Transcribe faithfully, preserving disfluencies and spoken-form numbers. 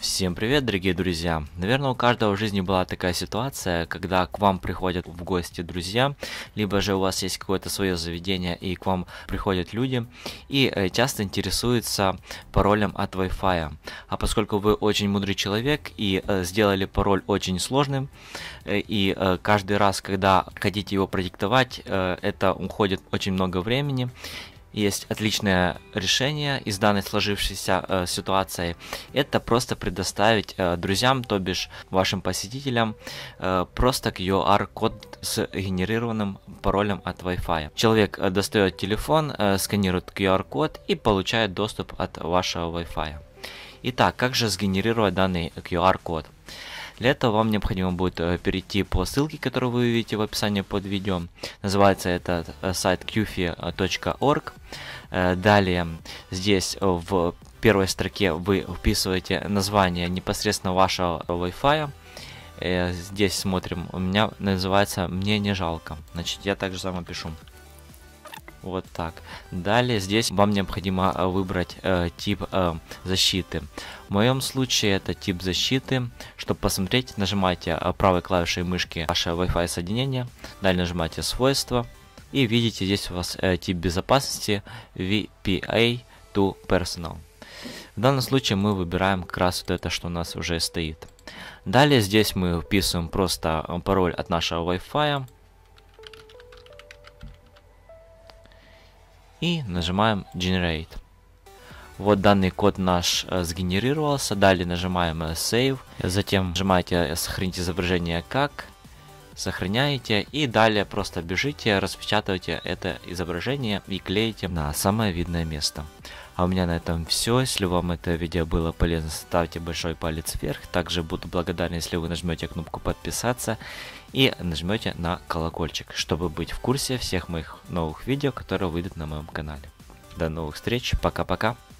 Всем привет, дорогие друзья! Наверное, у каждого в жизни была такая ситуация, когда к вам приходят в гости друзья, либо же у вас есть какое-то свое заведение и к вам приходят люди и э, часто интересуются паролем от Wi-Fi. А поскольку вы очень мудрый человек и э, сделали пароль очень сложным, э, и э, каждый раз, когда хотите его продиктовать, э, это уходит очень много времени. Есть отличное решение из данной сложившейся э, ситуации. Это просто предоставить э, друзьям, то бишь вашим посетителям, э, просто ку ар-код с генерированным паролем от Wi-Fi. Человек э, достает телефон, э, сканирует ку ар-код и получает доступ от вашего Wi-Fi. Итак, как же сгенерировать данный ку ар-код? Для этого вам необходимо будет э, перейти по ссылке, которую вы увидите в описании под видео. Называется это э, сайт кьюфи точка орг. Э, далее здесь э, в первой строке вы вписываете название непосредственно вашего Wi-Fi. Э, здесь смотрим, у меня называется «Мне не жалко». Значит, я также само пишу. Вот так. Далее здесь вам необходимо выбрать э, тип э, защиты. В моем случае это тип защиты. Чтобы посмотреть, нажимаете правой клавишей мышки ваше Wi-Fi соединение. Далее нажимаете свойства. И видите, здесь у вас э, тип безопасности ви пи эй to Personal. В данном случае мы выбираем как раз вот это, что у нас уже стоит. Далее здесь мы вписываем просто пароль от нашего Wi-Fi. И нажимаем Generate. Вот данный код наш э, сгенерировался. Далее нажимаем э, Save. Затем нажимаете Сохранить изображение как. Сохраняете. И далее просто бежите, распечатывайте это изображение и клеите на самое видное место. А у меня на этом все. Если вам это видео было полезно, ставьте большой палец вверх. Также буду благодарен, если вы нажмете кнопку подписаться и нажмете на колокольчик, чтобы быть в курсе всех моих новых видео, которые выйдут на моем канале. До новых встреч. Пока-пока.